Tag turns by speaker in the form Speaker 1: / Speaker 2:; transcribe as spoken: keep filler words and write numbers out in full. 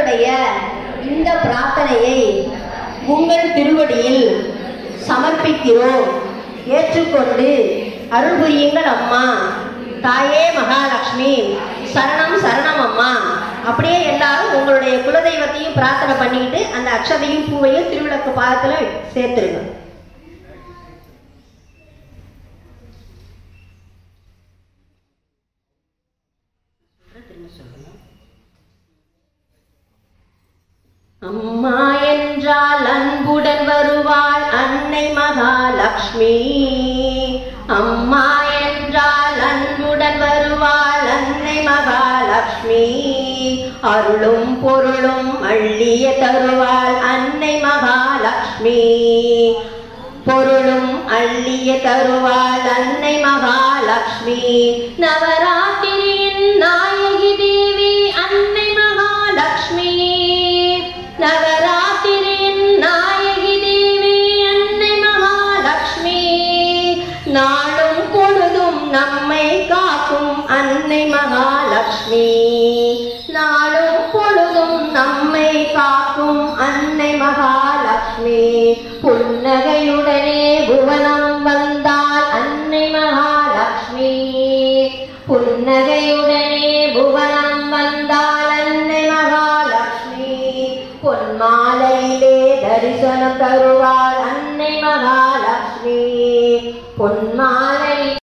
Speaker 1: எங்களுடைய இந்த பிரார்த்தனையை உங்கள் திருவடியில் சமர்ப்பிக்கிறோம். ஏற்றுக்கொண்டு அருள் புரியுங்கள் அம்மா. தாயே மகாலட்சுமி சரணம் சரணம் அம்மா. அப்படியே எல்லாரும் உங்களுடைய குலதெய்வத்தையும் பிரார்த்தனை பண்ணிக்கிட்டு அந்த அக்ஷதையும் பூவையும் திருவிளக்கு பாதத்துல சேர்த்துருங்க. அம்மா என்றால் அன்புடன் வருவாள் அன்னை மகாலட்சுமி. அம்மா என்றால் அன்புடன் வருவாள் அன்னை மகாலட்சுமி. அருளும் பொருளும் அள்ளிய தருவாள் அன்னை மகாலட்சுமி. பொருளும் அள்ளிய தருவாள் அன்னை மகாலட்சுமி. நவராத்திரியின் நாயகி தேவி அன்னை மகாலட்சுமி. நவராத்திரியின் நாயகி தேவி அன்னை மகாலட்சுமி. நாளும் பொழுதும் நம்மை காக்கும் அன்னை மகாலட்சுமி. நாளும் பொழுதும் நம்மை காக்கும் அன்னை மகாலட்சுமி. புன்னகையுடனே புவனம் வந்தாள் அன்னை மகாலட்சுமி. புன்னகையுடனே புவனம் வந்தாள் அன்னை மகாலட்சுமி. பொன்மாலையிலே தரிசனம் தருவாள்